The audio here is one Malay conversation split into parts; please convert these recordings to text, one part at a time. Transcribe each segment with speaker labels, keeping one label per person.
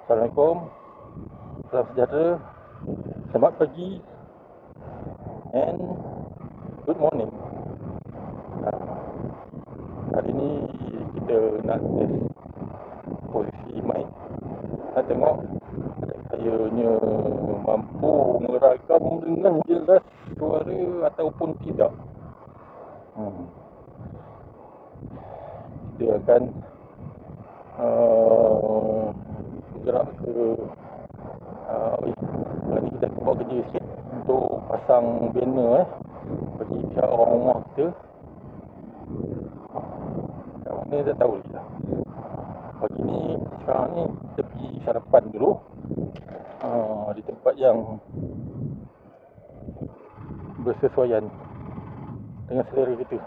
Speaker 1: Assalamualaikum, salam sejahtera, selamat pagi and good morning. Hari ni kita nak test posisi mic. Nak tengok sayanya mampu merakam dengan jelas suara ataupun tidak. Kita akan bergerak ke hari ni kita buat kerja sikit untuk pasang banner bagi pihak orang rumah kita. Kat mana tak tahu lagi lah. Pagi ni, sekarang ni kita pergi sarapan dulu di tempat yang bersesuaian dengan selera kita.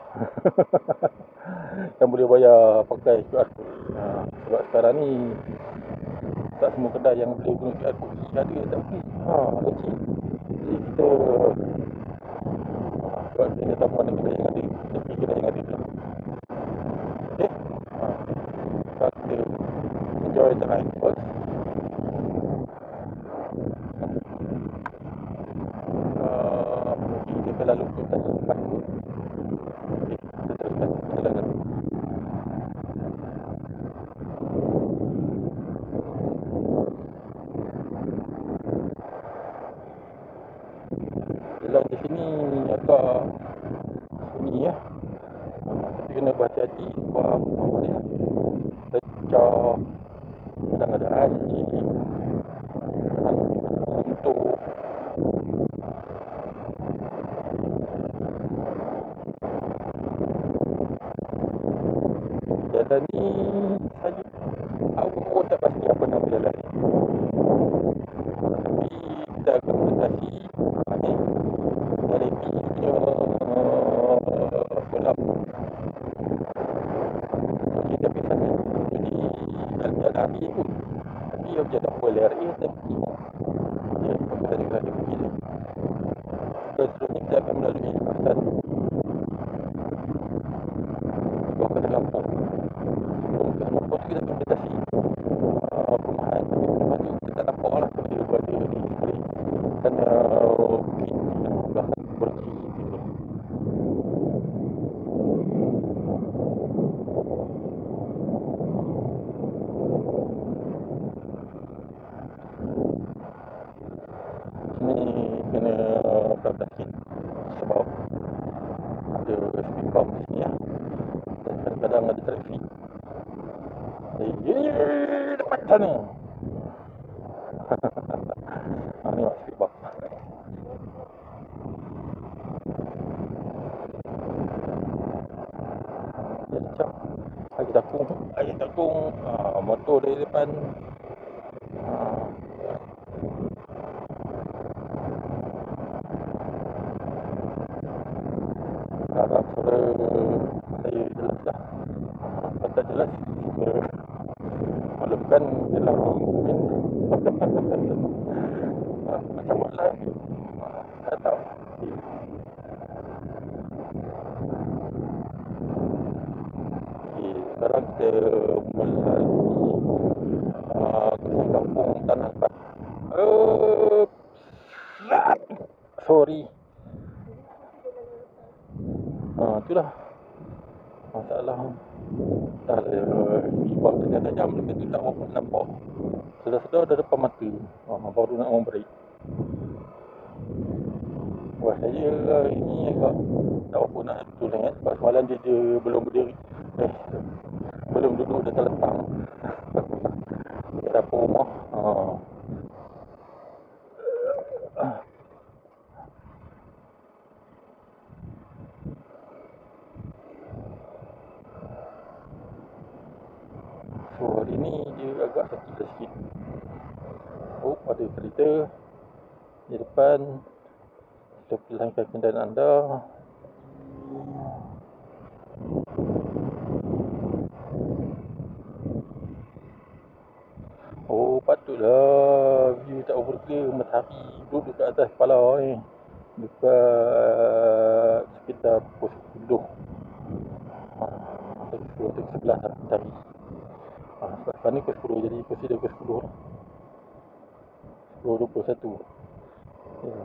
Speaker 1: Yang boleh bayar pakai QR code. Sebab sekarang ni tak semua kedai yang boleh guna QR code ni ada tak boleh. Leceh. Jadi kita sebab kita tak tahu mana kedai yang ada, kita pergi kedai yang ada dulu. Okay. Kita enjoy the ride first. Kita lalu ke stasiun 4. Okay, kita teruskan perjalanan. Jalan di sini agak sunyi ya. Tapi kena berhati-hati sebab apa ni, pecah, kadang ada anjing, untuk jalan ni saya pun tak pasti apa nama jalan ni. Tapi kita akan mendekati Jalebi punya kolam. Kita pergi sana. Jadi jalan hari pun. Tapi yang jalan LRA tapi dia pakai ada pergi dia. Dan seterusnya kita akan melalui kawasan bawah kata kampung. Sebelum ke kampung tu kita akan mendekati perumahan. Tapi perumahan tu kita tak nampak lah sebab dia berada di sekali sana bukit yang belakang berci sini. Sini kena berhati sikit sebab ada speed bump di sini ya. Dan kadang-kadang ada trafik. Depan sana. Ni lah speed bump. Dia macam Ayah takung motor dari depan. Harap suara saya jelas lah. Kalau tak jelas maklumkan jelas mungkin macam mana tak tahu. Okay, sekarang kita melalui ke kampung Tanah Lepas. Sorry. Itulah masalah. Dah buat kerja jam lebih tu tak apa nampak. Sedar-sedar dah depan mata. Baru nak membreak. Wah, saya ini agak tak apa nak betul sangat sebab semalam dia belum berdiri. Belum duduk dah terletang. Dekat dapur rumah. So hari ni dia agak sakit sikit. Ada kereta di depan. Kita perlahankan kenderaan anda. Patutlah view tak over clear. Matahari duduk dekat atas kepala ni. Dekat sekitar pukul 10. Pukul 10 atau 11 lah matahari. Sebab sekarang ni pukul 10 jadi pukul 10 lah. 2021. Ya.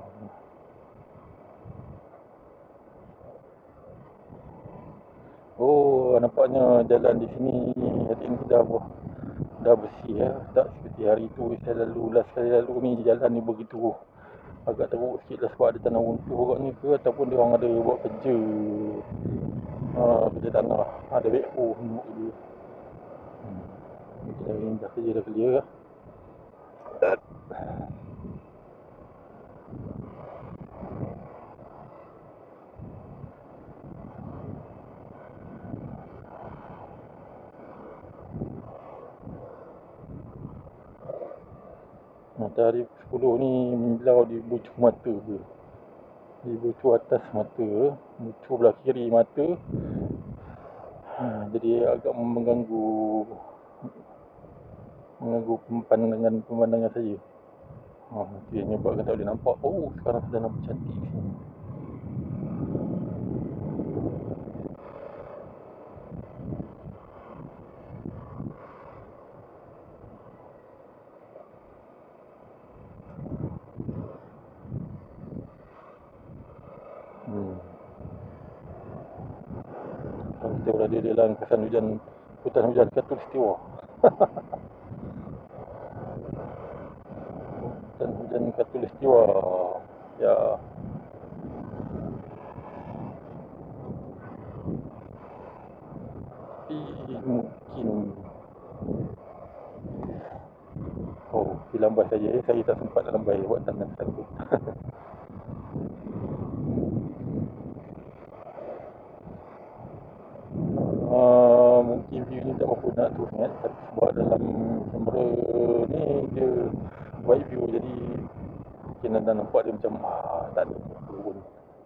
Speaker 1: Oh, nampaknya jalan di sini hari ini dah bersih ya. Tak seperti hari tu saya lalu last kali lalu ni jalan ni begitu agak teruk sikit lah sebab ada tanah runtuh kat ni ke ataupun dia orang ada buat kerja kerja tanah, ada backhoe semua dia. Mungkin hari ni dah kerja dah clear lah. Matahari 10 ni membelau di bucu mata ke, di bucu atas mata, bucu belah kiri mata. Jadi agak mengganggu pemandangan saya. Itu yang menyebabkan tak boleh nampak. Oh, sekarang sudah nampak cantik sini. Kita berada dalam kawasan hutan hujan khatulistiwa. Hutan hujan khatulistiwa. Ya. Tapi mungkin dilambai saja. Saya tak sempat nak lambai buat tangan satu. Mungkin view ni tak berapa nak tu sangat, tapi sebab dalam kamera ni dia wide view, jadi mungkin anda nampak dia macam tak ada pun.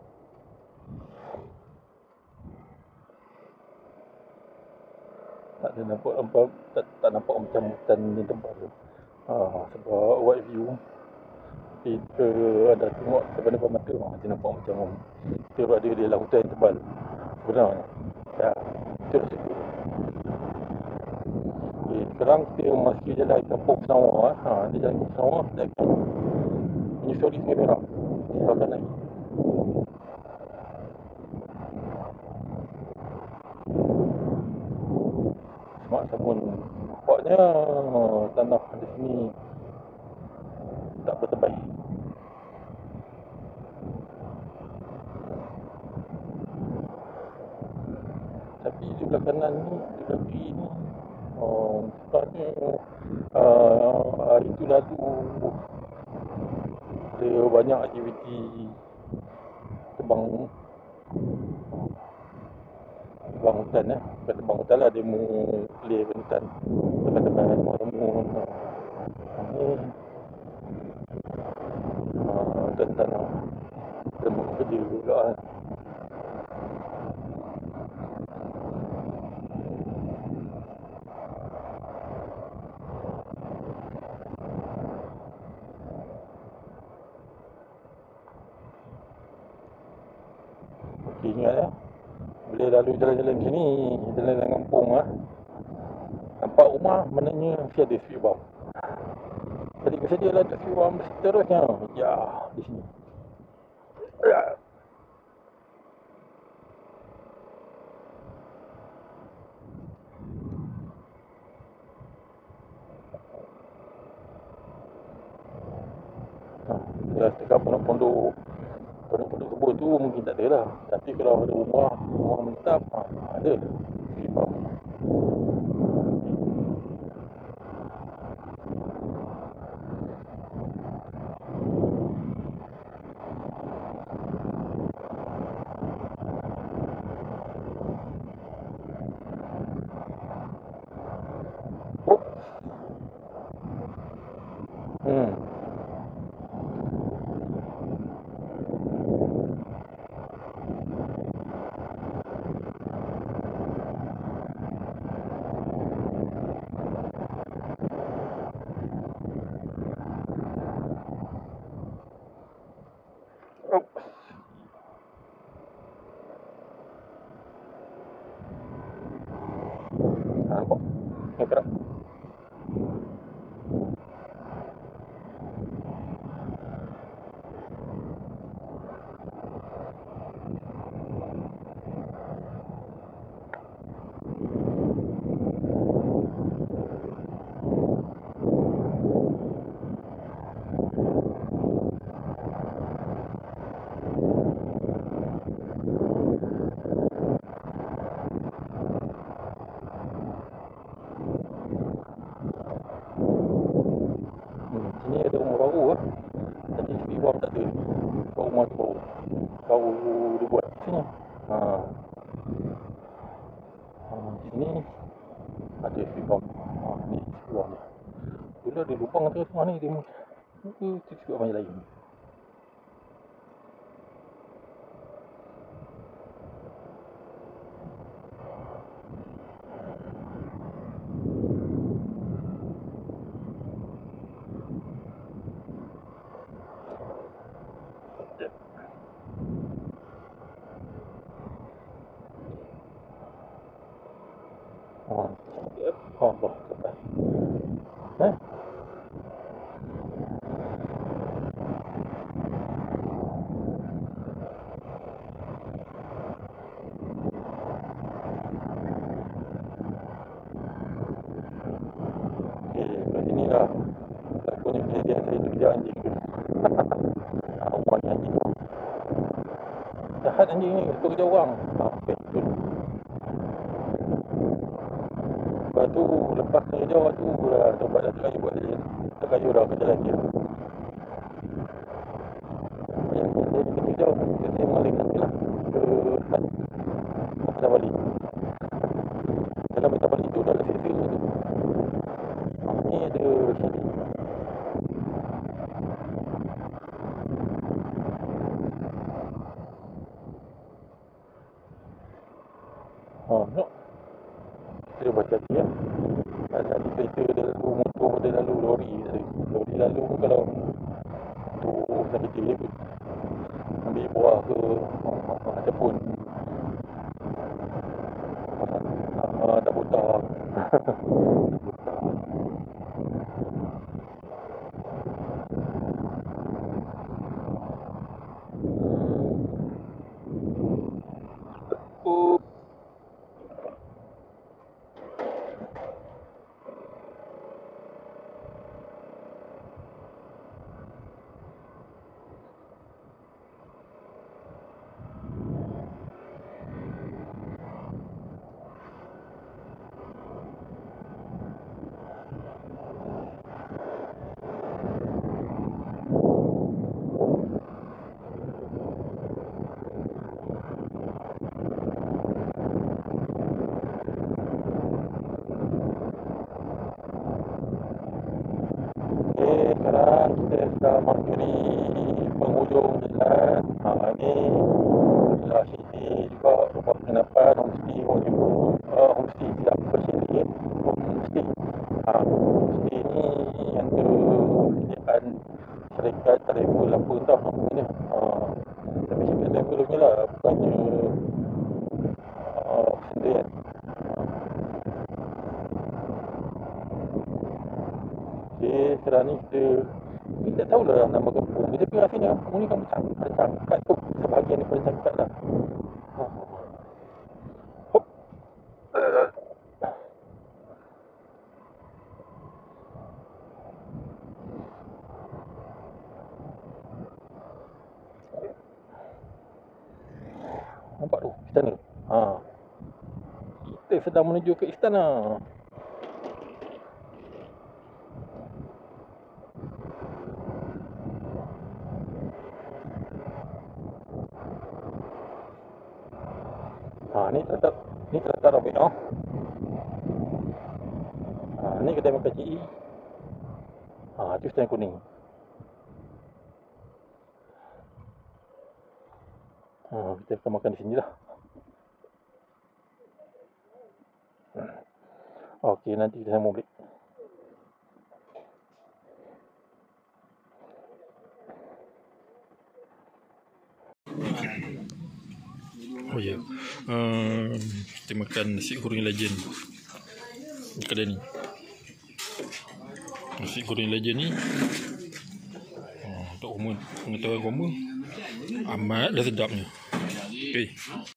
Speaker 1: Tak ada nampak, tak nampak macam hutan ni tebal tu. Sebab wide view kita ada tengok depan mata, dia nampak macam kita berada di dalam hutan yang tebal sebenarnya. Ya, itu risiko. Okay, sekarang kita memasuki jalan kampung Senawar. Di jalan kampung Senawar kita akan menyusuri Sungai Perak sebelah kanan. Semak Sabun. Nampaknya tanah di sini tak bertebal. Tapi di belah kanan ni, di belah kiri ni, sebenarnya hari tu lalu ada banyak aktiviti tebang hutan ya. Bukan tebang hutan lah, demo clear hutan. Tebang-tebang semua hutan demo kerja juga kan. Okey, ingat ya, boleh lalu jalan-jalan macam ni, jalan-jalan kampung nampak rumah, maknanya mesti ada street bomb. Jadi bersedia lah untuk street bomb seterusnya. Ya, di sini. Ya. Kalau setakat pondok-pondok kebun tu mungkin tak ada lah. Tapi kalau ada rumah mentap, ada street bomb. Nampak? Yang kerap. rumah tu baru dibuat sini. Ha. Sini ada lubang. Ni lubang ni. Dulu ada lubang atas rumah ni dia juga banyak lain. Allah, cepat. Kat sini lah lakunya kejadian saya tu kejar anjing tu. Rumah ni anjing. Jahat anjing ni, tu kerja orang. Betul. Lepas tu, lepas kerja tu dah tempat dah terkayu buat dia. Terkayu dah kerja lagi. Yang saya kerja, saya mengalihkan lah ke Patah Balik. Dalam Patah Balik tu dah ada sisi tu. Ni ada sini. No. Kita baca hati ya. Tadi kereta dia lalu, motor dia lalu, lori lalu kalau tu macam kecil je pun ambil buah ke ataupun tak buta. Sekarang kita dah masuk di penghujung jalan. Ni adalah sini juga rumah penginapan homestay. Homestay tidak bersini. Homestay. Homestay ni yang kesediaan syarikat travel apa entah namanya. Tapi syarikat travel ni lah, bukannya sendirian. Sekarang ni kita tak tahulah nama kampung. Kita pergi rasanya kampung ni kampung cangkat tu. Sebahagian daripada cangkat lah. Hop. Nampak tu istana. Kita sedang menuju ke istana. Ni terletak Robin. Ni kedai makan cik. Itu istana kuning. Kita akan makan di sini lah. Okey, nanti kita sambung balik. Oh ya, kita makan nasi goreng legend di kedai ni. Nasi goreng legend ni untuk umum pengetahuan kamu amat dah sedapnya. Okey,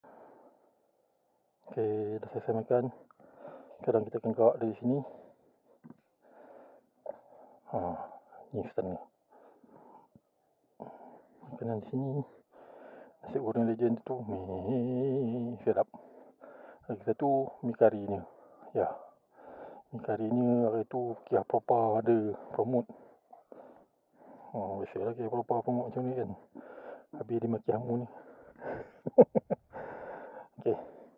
Speaker 1: dah selesai makan. Sekarang kita akan kawak dari sini. Ni istana. Makanan di sini. Nasi goreng legend tu sedap. Lagi satu mi karinya. Ya. Mi karinya hari tu Kia Propa ada promote. Biasalah Kia Propa promote macam ni kan. Habis dia maki hamu ni. Okey.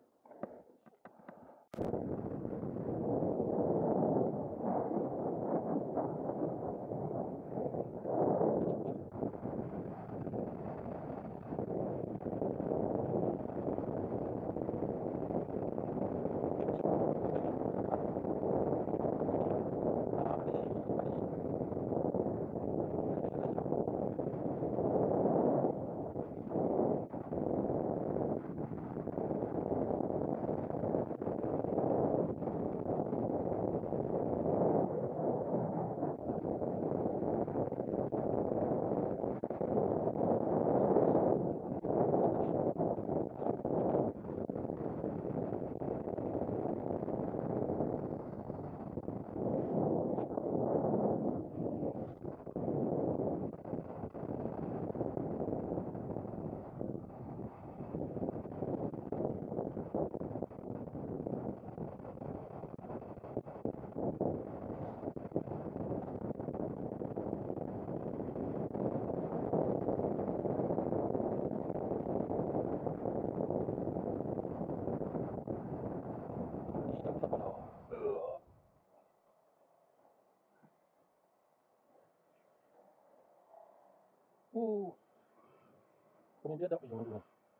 Speaker 1: Ini dia dapat yang dulu.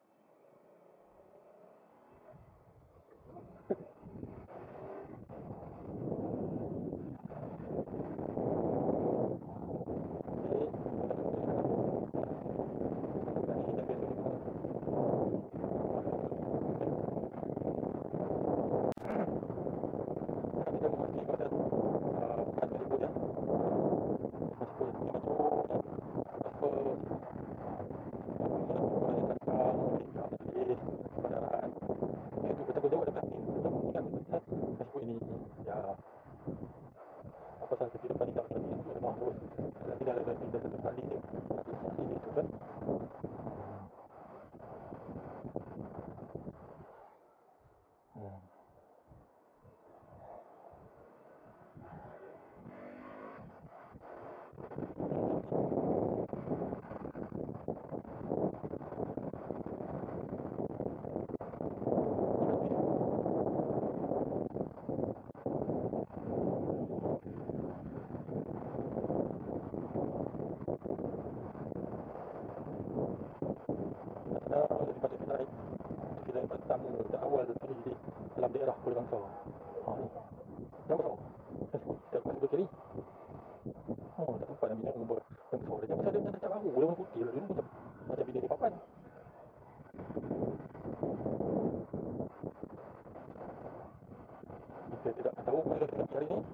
Speaker 1: Awal di dalam daerah Kuala Bangsa. Ni. Yang betul. Tak kasih kiri. Tak sempat nak minat nombor Bangsa. Dia pasal dia macam tak baru. Dia warna putih lah. Dulu macam bila di papan. Kita tidak tahu mana kita cari ni.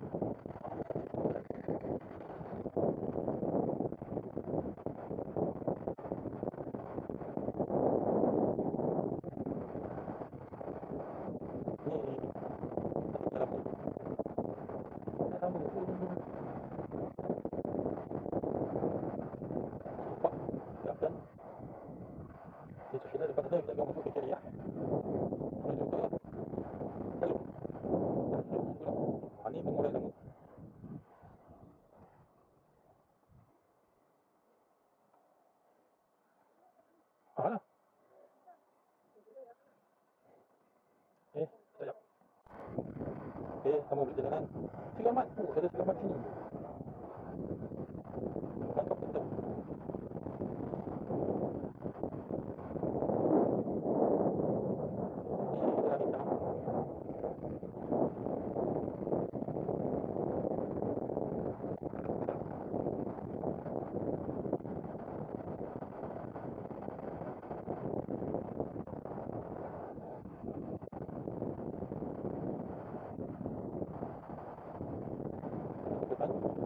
Speaker 1: Alah. Sekejap. Sama berjalan. Selamat. Ada selamat sini. Mantap betul. Depan.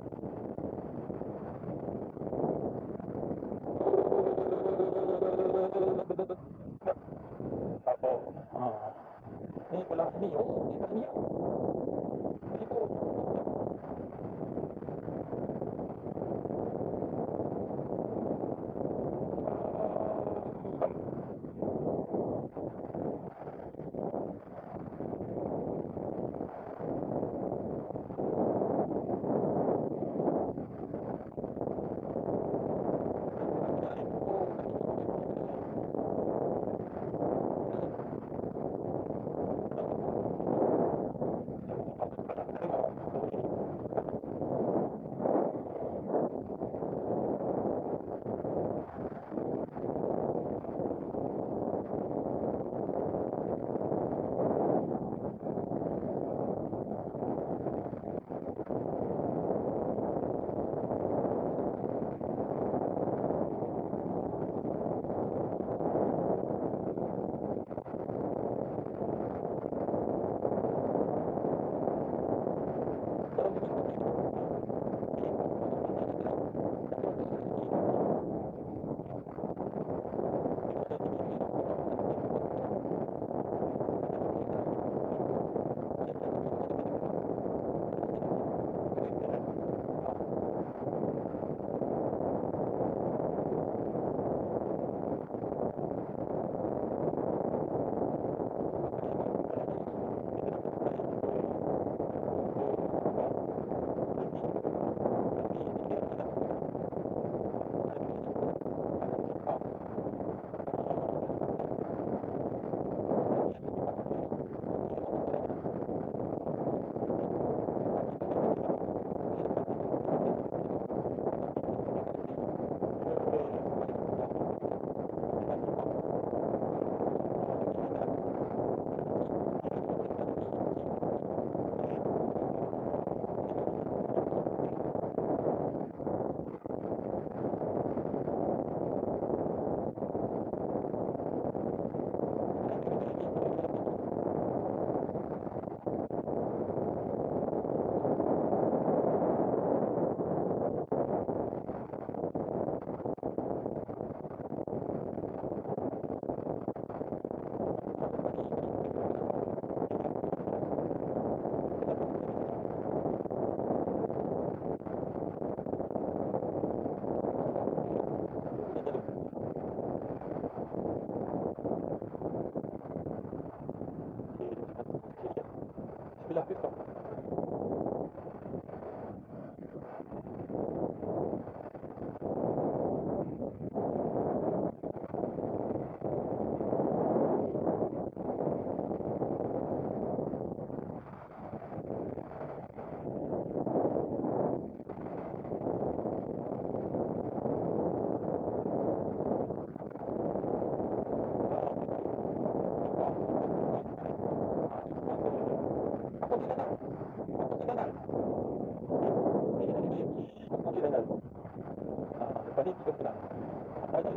Speaker 1: Lepas ni kita pulang. Apa aja?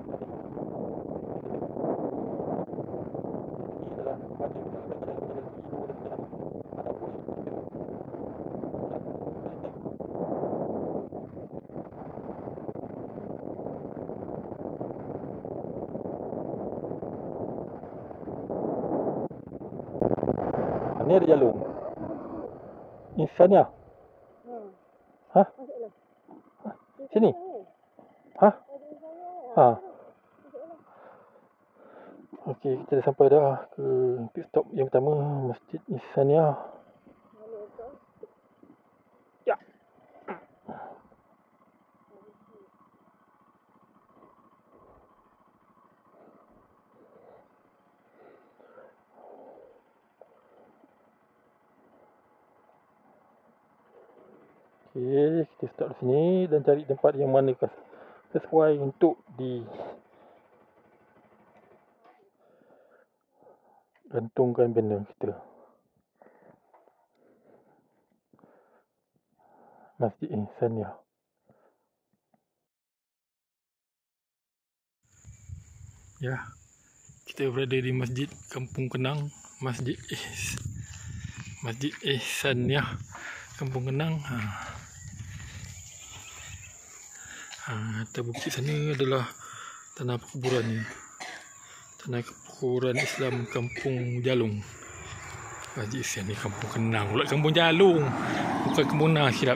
Speaker 1: Ini adalah wajib kita baca menjadi video dan jalan. Ataupun kita ni ada jalur. Insannya. Hah? Sini. Hah? Ha. Okey, kita dah sampai dah ke pit stop yang pertama, Masjid Ihsaniyah. Ya. Okey, kita stop di sini dan cari tempat yang mana sesuai untuk gantungkan benda kita. Masjid Ihsaniyah. Ya, kita berada di Masjid Kampung Kenang, Masjid Ihsaniyah Kampung Kenang. Atas bukit sana adalah tanah perkuburan ni. Tanah perkuburan Islam Kampung Jalung. Masjid Ihsaniyah Kampung Kenang pula, Kampung Jalung. Bukan Kampung Kenang, silap.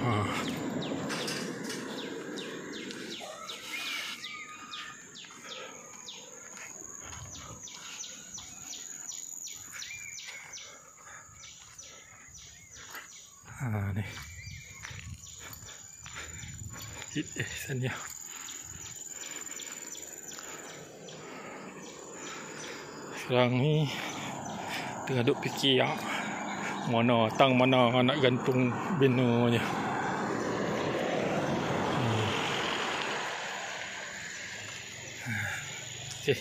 Speaker 1: Ni Masjid Ihsaniyah. Sekarang ni tengah duk fikir mana nak gantung bannernya. Okey.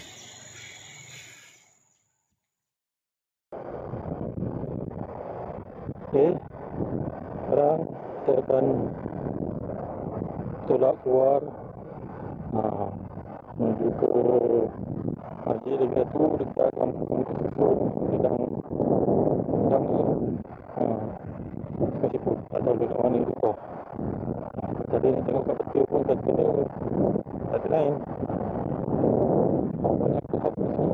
Speaker 1: Sekarang kita akan tolak keluar menuju ke Masjid lagi satu dekat kampung Kesusun Sedang ni. Meskipun tak tahu dekat mana tu. Tadi nak tengok kat peta pun katanya tak ada lain. Banyak tempat di sini.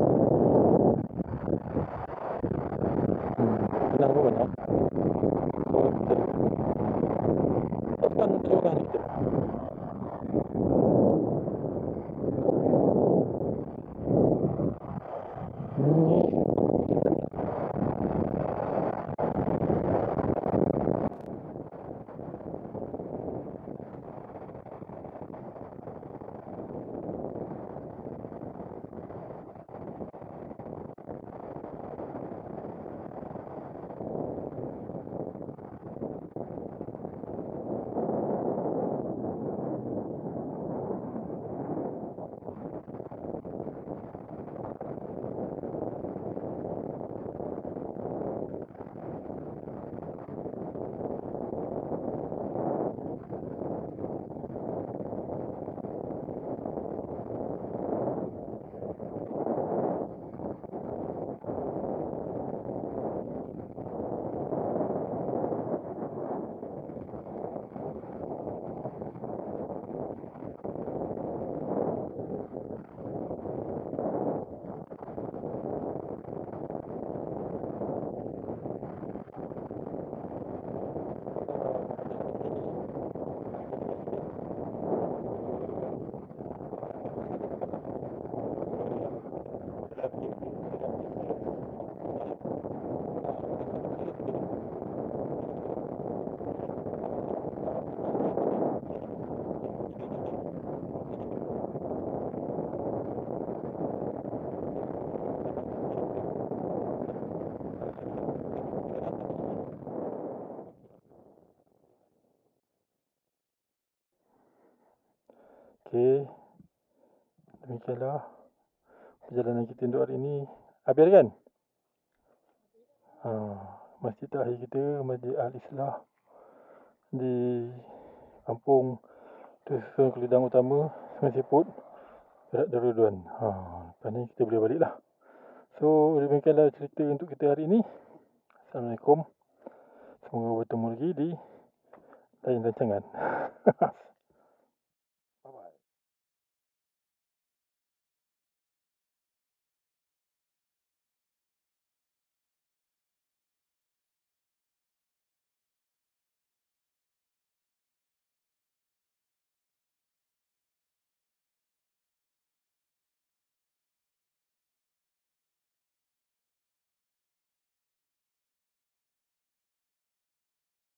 Speaker 1: Kenang pun banyak. So kita teruskan perjalanan kita. Okey, demikianlah perjalanan kita untuk hari ini. Habis kan? masjid terakhir kita, Masjid Al-Islah di kampung Dusun Kelidang Utama, Sungai Siput, Perak Darul Duan. Lepas ni kita boleh balik lah. So, demikianlah cerita untuk kita hari ini. Assalamualaikum. Semoga bertemu lagi di lain rancangan.